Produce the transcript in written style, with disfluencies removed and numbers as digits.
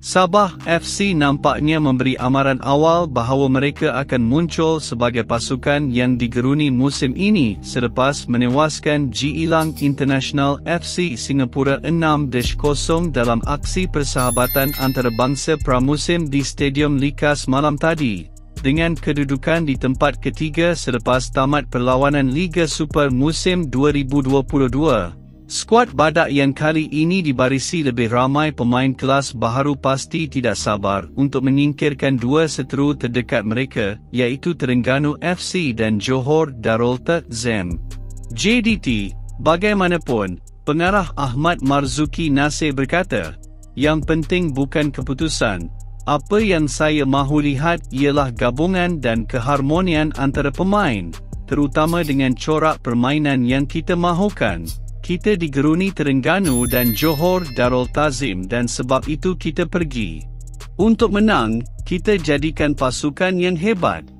Sabah FC nampaknya memberi amaran awal bahawa mereka akan muncul sebagai pasukan yang digeruni musim ini selepas menewaskan Gilang International FC Singapura 6-0 dalam aksi persahabatan antarabangsa pramusim di Stadium Likas malam tadi, dengan kedudukan di tempat ketiga selepas tamat perlawanan Liga Super musim 2022. Skuad badak yang kali ini dibarisi lebih ramai pemain kelas baharu pasti tidak sabar untuk menyingkirkan dua seteru terdekat mereka, iaitu Terengganu FC dan Johor Darul Ta'zim Jdt. Bagaimanapun, pengarah Ahmad Marzuki berkata, yang penting bukan keputusan. Apa yang saya mahu lihat ialah gabungan dan keharmonian antara pemain, terutama dengan corak permainan yang kita mahukan. Kita digeruni Terengganu dan Johor Darul Tazim dan sebab itu kita pergi untuk menang. Kita jadikan pasukan yang hebat.